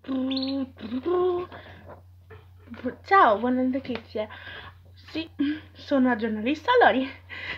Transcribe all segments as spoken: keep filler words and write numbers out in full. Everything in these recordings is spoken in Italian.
Ciao, buone notizie. Sì, sono una giornalista Lori.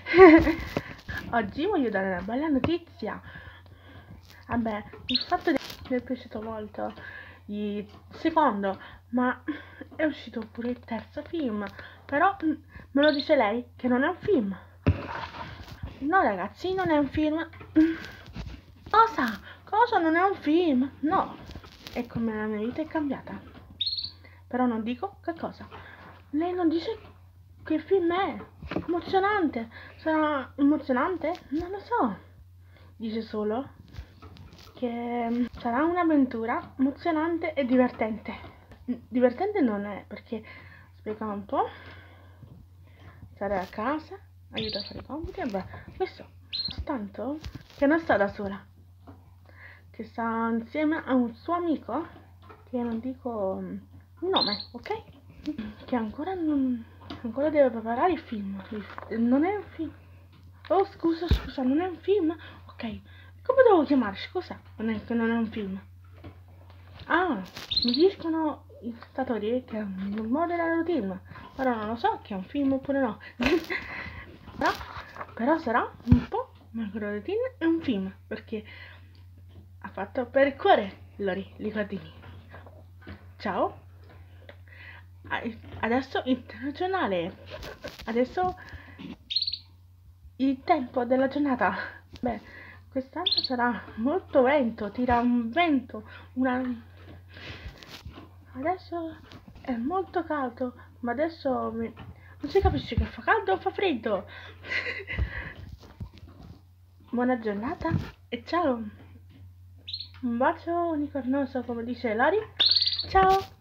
Oggi voglio dare una bella notizia. Vabbè, il fatto che mi è piaciuto molto il secondo, ma è uscito pure il terzo film. Però me lo dice lei che non è un film. No ragazzi, non è un film. Cosa? Cosa non è un film? No. E come la mia vita è cambiata. Però non dico che cosa. Lei non dice che film è. Emozionante. Sarà emozionante? Non lo so. Dice solo che sarà un'avventura emozionante e divertente. Divertente non è, perché spiega un po'. Stare a casa, aiuta a fare i compiti, e beh, questo tanto che non sta da sola, che sta insieme a un suo amico, che non dico il nome, ok? Che ancora non ancora deve preparare il film. Non è un film. Oh scusa, scusa, non è un film? Ok, come devo chiamare? Scusa, non è che non è un film. Ah, mi dicono i spettatori che è un modo della routine, però non lo so che è un film oppure no. però, però sarà un po' Marco routine è un film, perché ha fatto per il cuore Lori Licordini. Ciao. Adesso internazionale. Adesso il tempo della giornata. Beh, quest'anno sarà molto vento, tira un vento, una... Adesso è molto caldo, ma adesso mi... non si capisce che fa caldo o fa freddo. Buona giornata e ciao. Un bacio unicornoso, come dice Lori. Ciao.